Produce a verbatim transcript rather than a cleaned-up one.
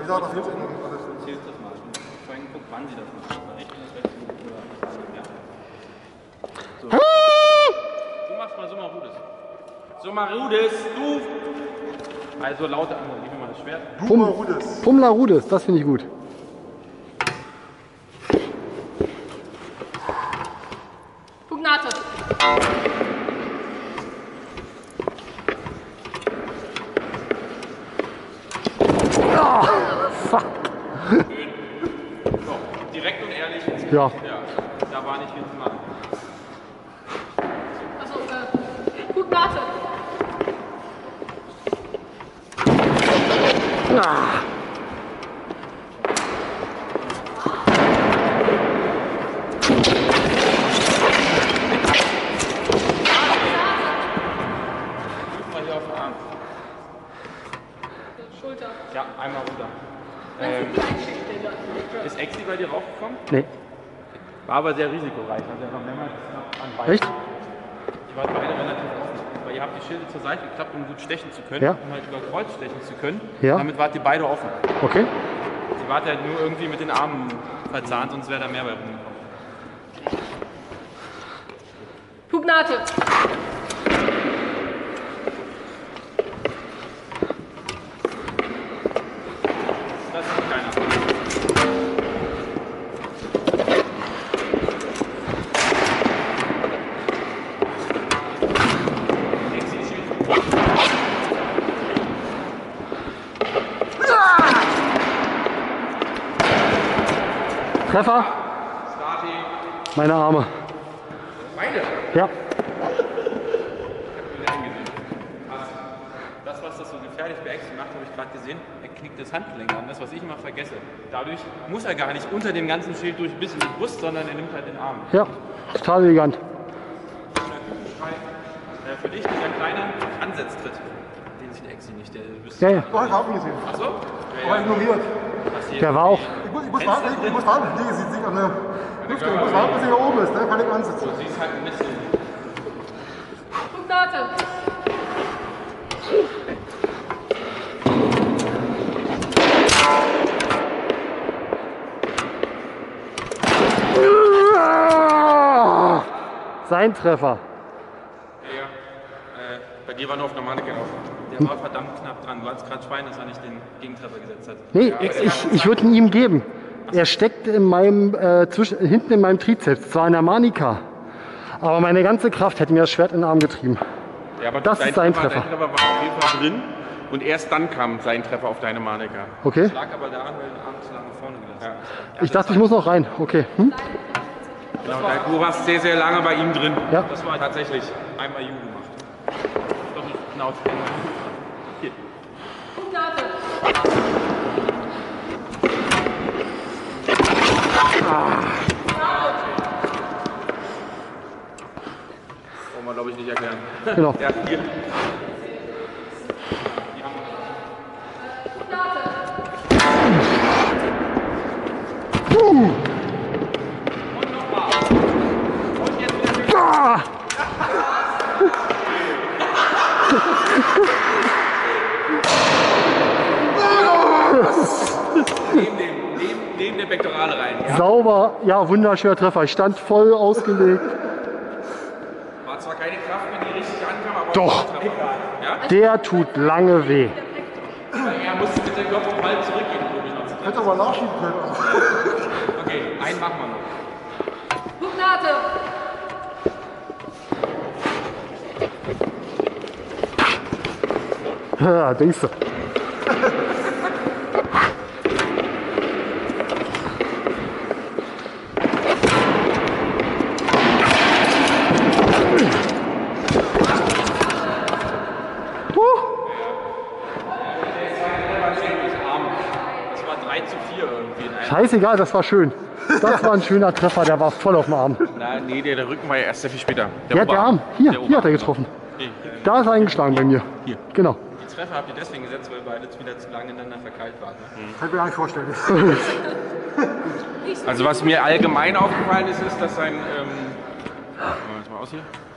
ich sage, das hilft Ihnen. Du zählst das mal. Ich habe vorhin geguckt, wann sie das machen. Rechts und rechts oder ja. So. Du machst mal so mal Rudes. So mal Rudes, du! Also laute Antwort, gib mir mal das Schwert. Pum Rudes. Pumla Rudes, das finde ich gut. Pugnate. Ah, fuck. So, direkt und ehrlich. Ja. Ja, da war nicht viel zu machen. Also, äh, Pugnate. Ah. Mal hier auf den Arm. Schulter. Ja, einmal runter. Meinst Ähm, du die Einstiegstelle? ist Exi bei dir raufgekommen? Nee. War aber sehr risikoreich. Also er war mehrmals knapp an beiden. Echt? Die waren beide relativ offen. Weil ihr habt die Schilde zur Seite geklappt, um gut stechen zu können. Ja. Um halt über Kreuz stechen zu können. Ja. Damit wart ihr beide offen. Okay. Sie wart halt nur irgendwie mit den Armen verzahnt, sonst wäre da mehr bei rumgekommen. Pugnate. Das ist keiner. Exi ist schwierig. Treffer. Starting. Meine Arme. Beide. Ja. Das, was das so gefährlich bei Exi macht, habe ich gerade gesehen. Er knickt das Handgelenk an. Das, was ich immer vergesse. Dadurch muss er gar nicht unter dem ganzen Schild durch bis in die Brust, sondern er nimmt halt den Arm. Ja. Total elegant. Äh, für dich dieser kleine Ansetztritt. Den sieht Exi nicht. Der Ja, ja. Doch, ich habe ihn gesehen. Achso? Aber ignoriert. Der war auch. Ich muss, ich muss warten, ich muss warten. Nee, sie sieht an der Lüfte. Ich muss warten, bis sie hier oben ist. Dann kann ich ansitzen. Sie ist halt ein bisschen. Pugnate. Sein Treffer. Ja, äh, bei dir war nur auf der Mannequin auf. Der war verdammt knapp dran. Du hattest gerade Schwein, dass er nicht den Gegentreffer gesetzt hat. Nee, Ja, aber der ich, war- ich würde ihn ihm geben. Er steckt in meinem, äh, zwischen, hinten in meinem Trizeps, zwar in der Manika. Aber meine ganze Kraft hätte mir das Schwert in den Arm getrieben. Ja, aber das dein ist sein Treffer, Treffer. Dein Treffer war auf jeden Fall drin und erst dann kam sein Treffer auf deine Manika. Okay. Das lag aber daran, weil du den Arm zu lange vorne gelassen hast. Ich dachte, ich muss noch rein. Okay. Hm? Genau, du warst sehr, sehr lange bei ihm drin. Ja. Das war tatsächlich einmal Ju gemacht. Doch, genau. Hier. Pugnate. Brauchen wir, glaube ich, nicht erklären. Genau. Ja, hier. Uh. Und nochmal. Und jetzt wieder. Ah. Neben, dem, neben, neben der Pektorale rein. Ja? Sauber. Ja, wunderschöner Treffer. Ich stand voll ausgelegt. War zwar keine Kraft, wenn die richtig ankam, aber Doch. Treffer. Ja? Der tut lange weh. Weil er musste mit dem Kopf um halb zurückgehen, glaube ich, noch zu treffen. Hätte aber nachschieben können. Okay, einen machen wir noch. Pugnate. Ja, denkst du. Das war drei zu vier irgendwie. in einem. Scheißegal, das war schön. Das war ein schöner Treffer, der war voll auf dem Arm. Nein, nee, der, der Rücken war ja erst sehr viel später. Ja, der Oberarm. Arm. Hier, Der hier hat er Oberarm. getroffen. Okay. Da ist er eingeschlagen bei mir. Hier. Genau. Die Treffer habt ihr deswegen gesetzt, weil beide wieder zu lange ineinander verkeilt waren. Ne? Kann ich mir gar nicht vorstellen. Also was mir allgemein aufgefallen ist, ist, dass sein, ähm, machen wir das mal aus hier,